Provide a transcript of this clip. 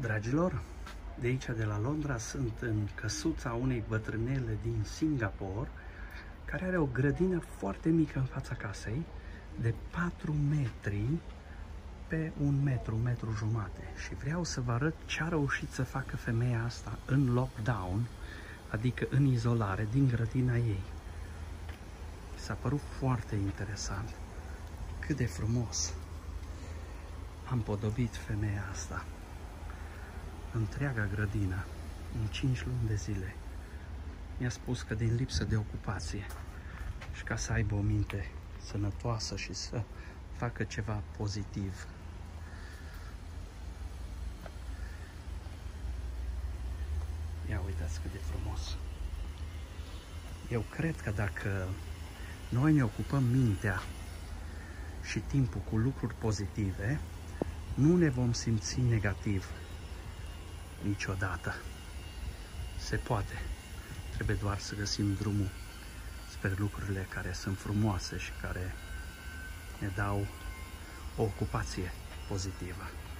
Dragilor, de aici de la Londra sunt în căsuța unei bătrânele din Singapore care are o grădină foarte mică în fața casei de 4 metri pe 1 metru, 1,5 metri și vreau să vă arăt ce a reușit să facă femeia asta în lockdown, adică în izolare, din grădina ei. S-a părut foarte interesant. Cât de frumos am podobit femeia asta. Întreaga grădină, în 5 luni de zile. Mi-a spus că din lipsă de ocupație și ca să aibă o minte sănătoasă și să facă ceva pozitiv. Ia uitați cât de frumos. Eu cred că dacă noi ne ocupăm mintea și timpul cu lucruri pozitive, nu ne vom simți negativ niciodată. Se poate. Trebuie doar să găsim drumul spre lucrurile care sunt frumoase și care ne dau o ocupație pozitivă.